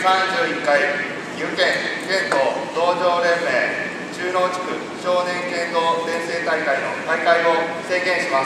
31回岐阜県剣道道場連盟中濃地区少年剣道連成大会の開会を宣言します。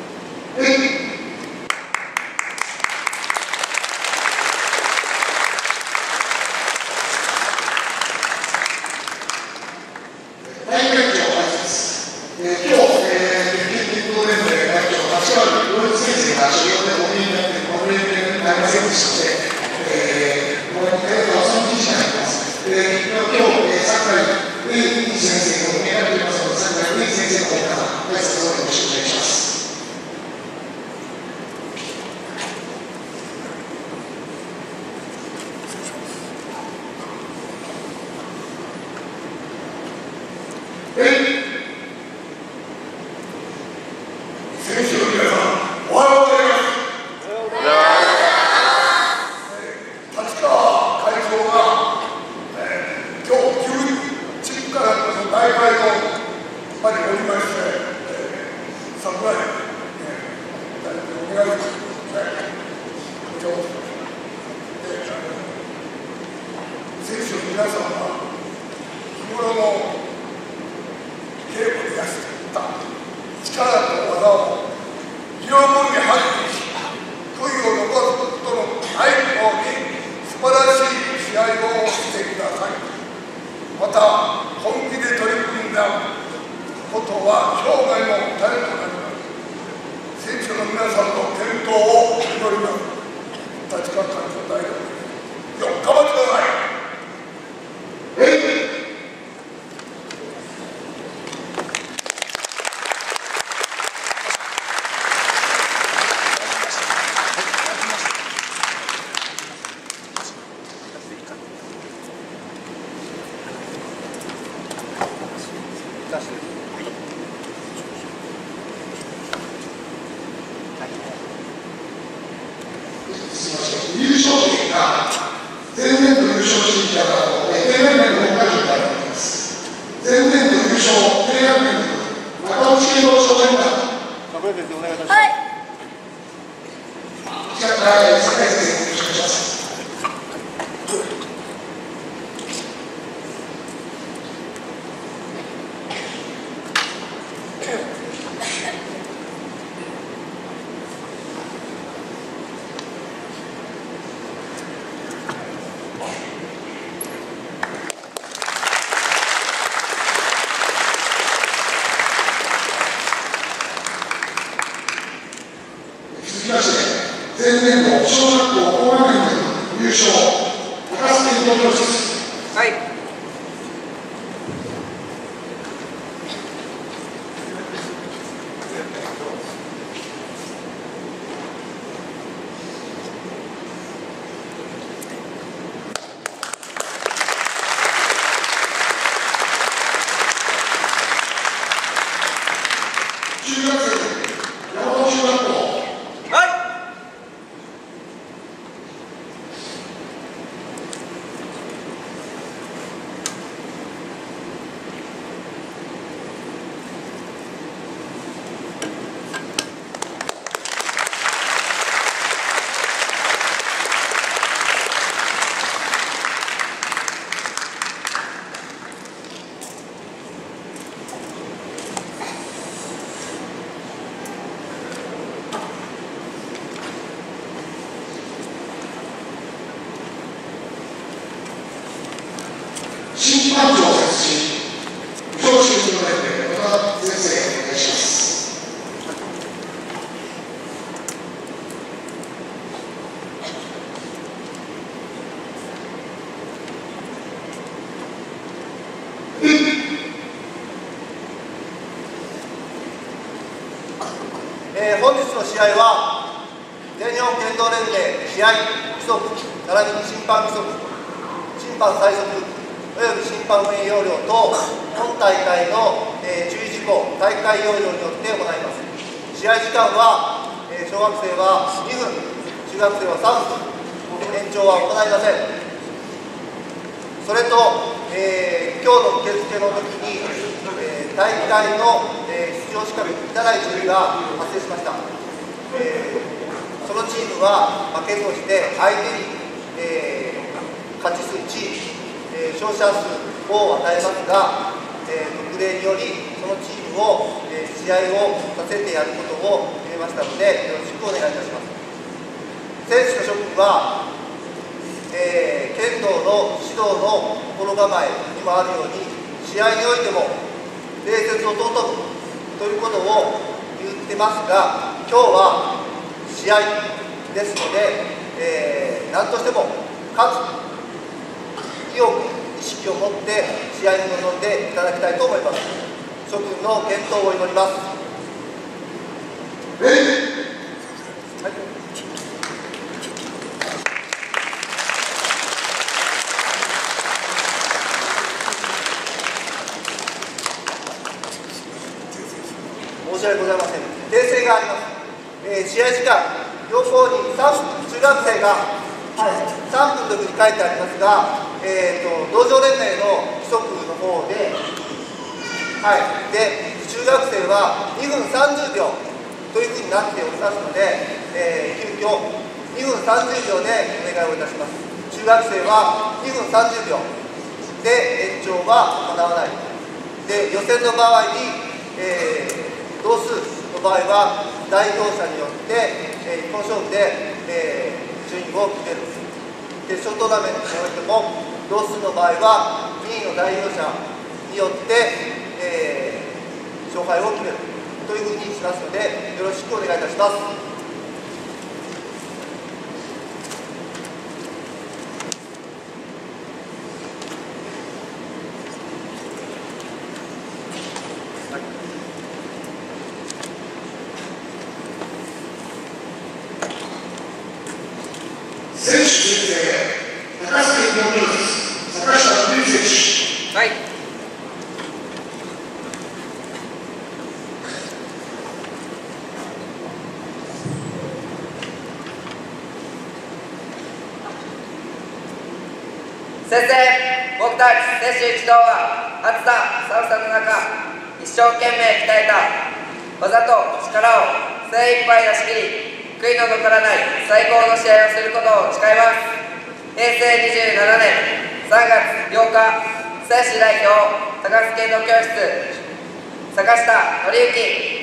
選手の皆さんは日頃の稽古で出していった力と技を両分に発揮し、悔いを残すことのないように素晴らしい試合をしてください。また本気で取り組んだことは生涯の種となります。選手の皆さんの健闘を祈ります。立川会長代表です。よっ頑張ってください。 優勝権が前年度優勝していた方の低学年の5回になります。前年度優勝低学年の中内健郎少年団。はい。酒井先生、よろしくお願いします。前年度小学校高学年優勝、高須健三教室。はい。中学生、山本中学校。審判長を設置し、教師の連盟、岡田先生、お願いします。 本日の試合は、全日本剣道連盟試合規則、並びに審判規則、審判最速、および審判運営要領と本大会の注意事項、大会要領によって行います。試合時間は小学生は2分、中学生は3分、延長は行いません。それと、今日の受付の時に、大会の出場資格満たないチームが発生しました。そのチームは負けとして相手に勝ち数1、勝者数を与えますが、特例によりそのチームを、試合をさせてやることを決めましたので、よろしくお願いいたします。選手の諸君は、剣道の指導の心構えにもあるように、試合においても礼節を尊ぶということを言ってますが、今日は試合ですので、何としても勝つ意欲、意識を持って試合に臨んでいただきたいと思います。諸君の健闘を祈ります。はい、申し訳ございません。訂正があります。試合時間、両方に中学生が、3分というふうに書いてありますが、道場連盟の規則の方で、中学生は2分30秒というふうになっておりますので、急遽2分30秒でお願いをいたします。中学生は2分30秒で延長は行わない。で、予選の場合に、同数の場合は代表者によって、一本勝負で、順位を決める。決勝トーナメントにおいても同数の場合は2位の代表者によって、勝敗を決めるというふうにしますので、よろしくお願いいたします。 選手宣誓、高崎亮です。坂下優選手。 はい。先生、僕たち選手一同は暑さ、寒さの中、一生懸命鍛えた技と力を精一杯出し切り、悔いの残らない最高の試合をすることを誓います。平成27年3月8日、選手代表、高須剣道教室、坂下則之。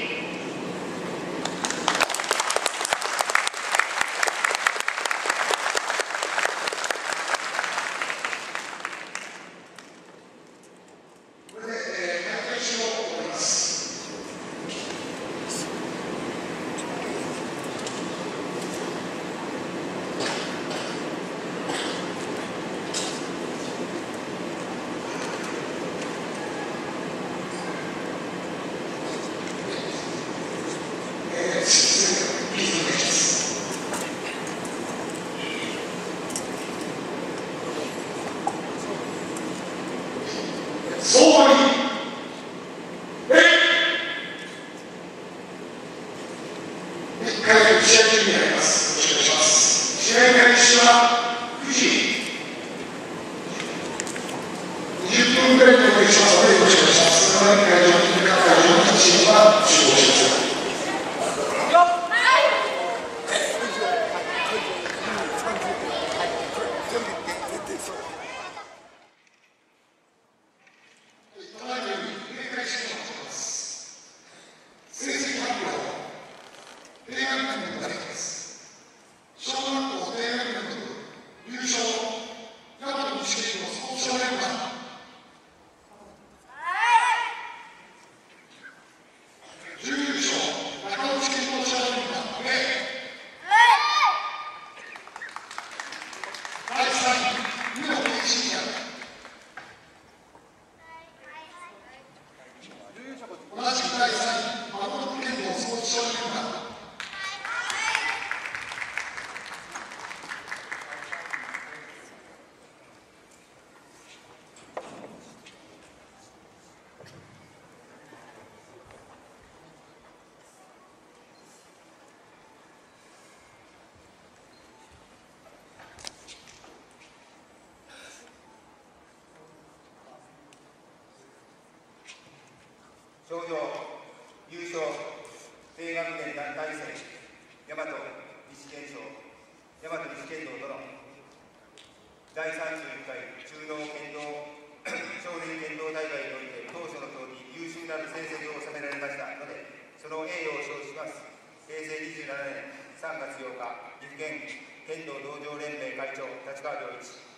商業優勝低学年団体戦、大和西県大、大和西県道殿。 第31回中濃剣道少年剣道大会において当初の通り優秀なる成績を収められましたので、その栄誉を表します。平成27年3月8日、岐阜県剣道道場連盟会長、立川良一。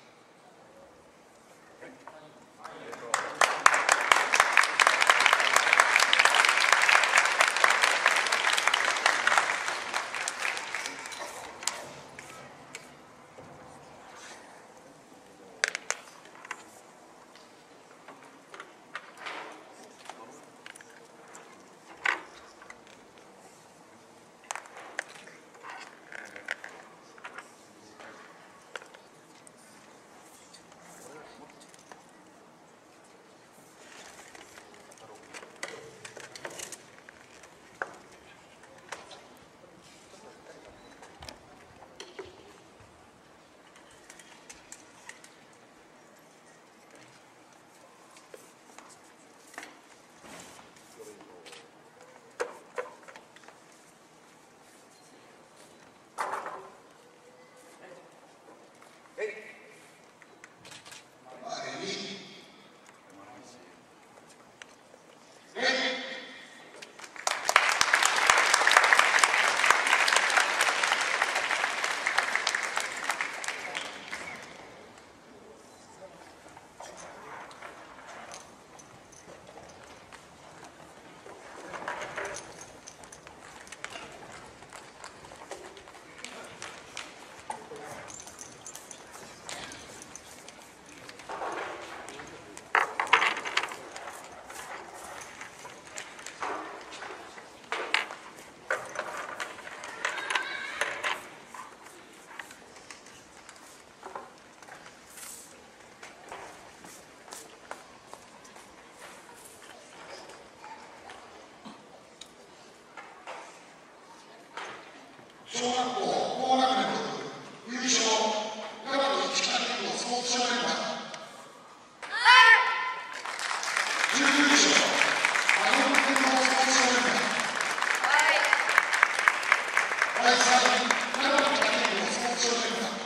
小学校高学年部優勝、大和市北剣道スポーツ少年団。準優勝、長野剣道スポーツ少年団。第3位、長野北剣道スポーツ少年団。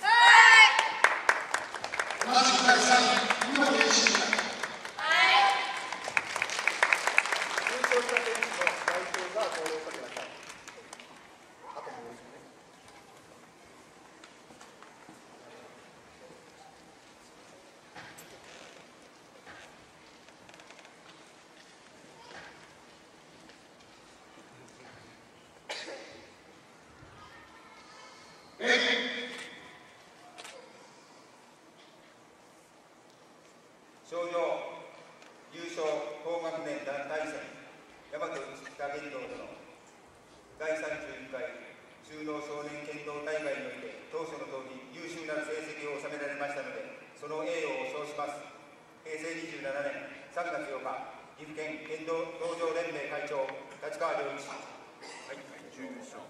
同じく第3位、岩手維新団。 優勝した選手の代表が号令をかけました。あともう一度ね。 賞状優勝高学年団体戦大和北剣道との第31回中濃少年剣道大会において当初の通り優秀な成績を収められましたので、その栄誉を表します。平成27年3月8日、岐阜県剣道道場連盟会長、立川良一。はい、準優勝。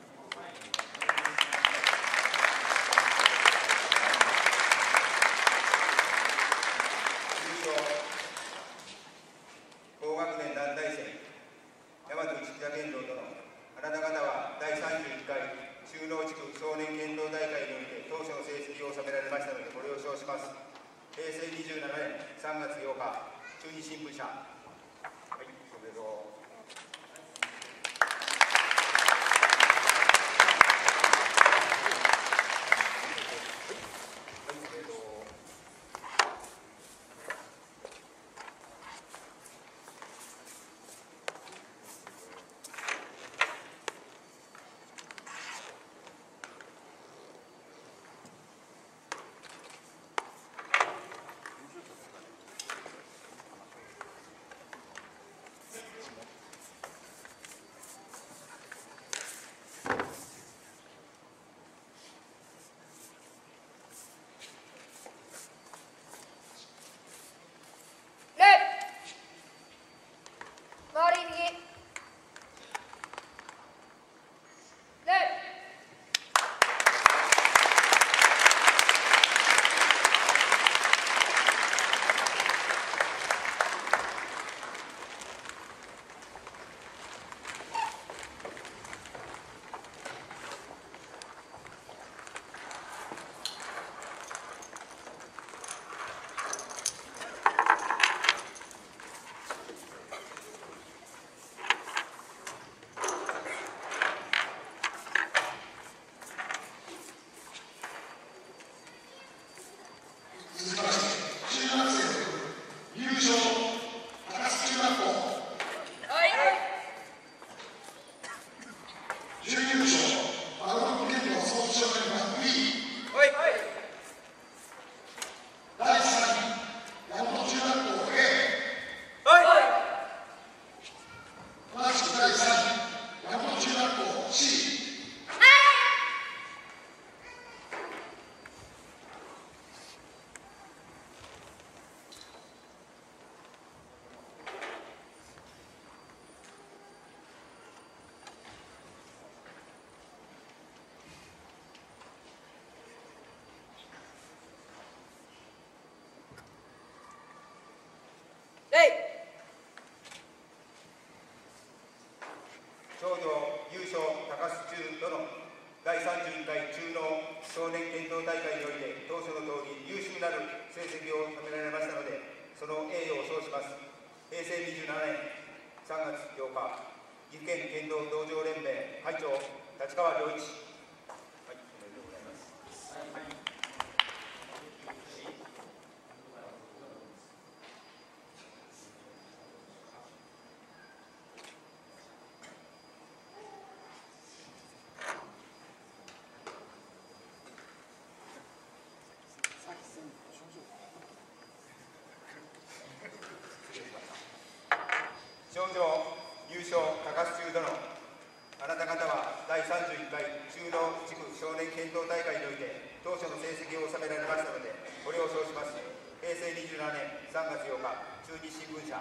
高学年団体戦大和市北剣道とのあなた方は第31回中濃地区少年剣道大会において当初の成績を収められましたので、これを表します。平成27年3月8日、中日新聞社。はい、おめでとう。 中との第31回中納少年剣道大会において当初の通り優秀なる成績を収められましたので、その栄誉を称します。平成27年3月8日、岐阜県剣道道場連盟会長、立川良一。はい、おめでとうございます。賞状優勝高須中殿、あなた方は第31回中納地区少年剣道大会において当初の成績を収められましたので、これを称します。平成27年3月8日、中日新聞社。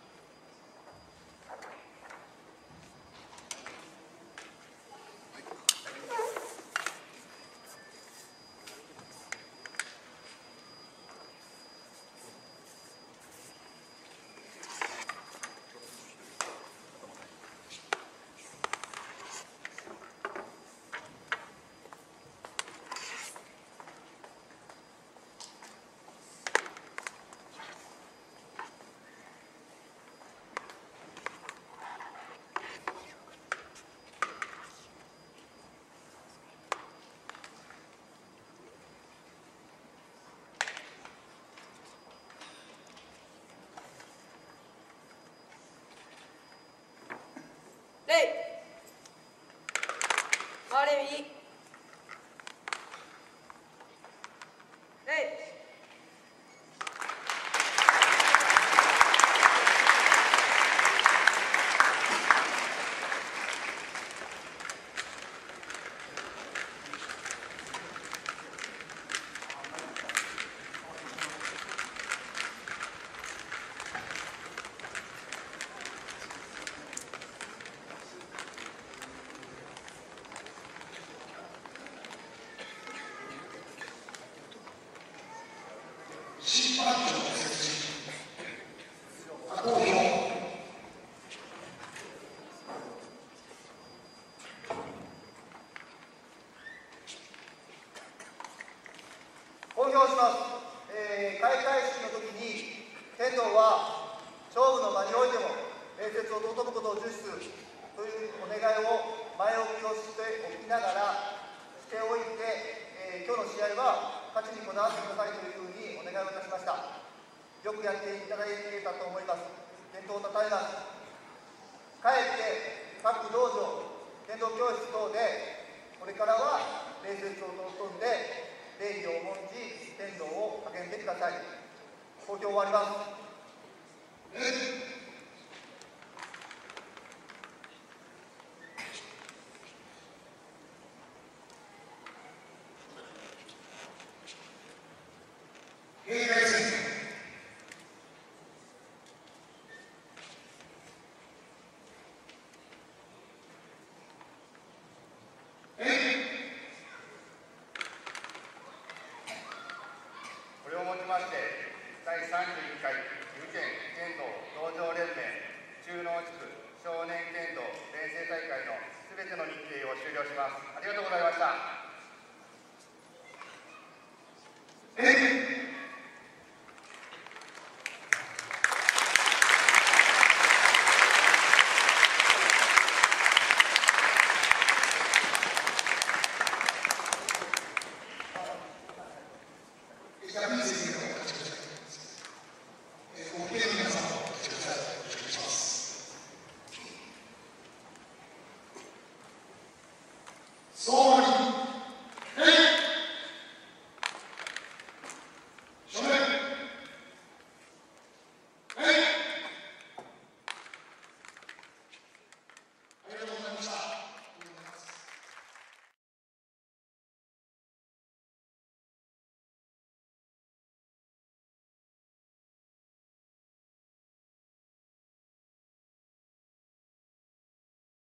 回れ右。 審判長の設置、公表。 公表します。開会式の時に剣道は勝負の場においても礼節を尊ぶことを重視するというお願いを前置きをしておきながらしておいて、今日の試合は勝ちにこだわってくださいというふうにお願いをいたしました。よくやっていただいていたと思います。健闘をたたえます。かえって各道場、剣道教室等でこれからは礼節を尊んで礼儀を重んじ剣道を励んでください。公表終わります。 閉会宣言。 これをもちまして、第31回岐阜県剣道道場連盟中納地区少年剣道錬成大会のすべての日程を終了します。ありがとうございました。 そう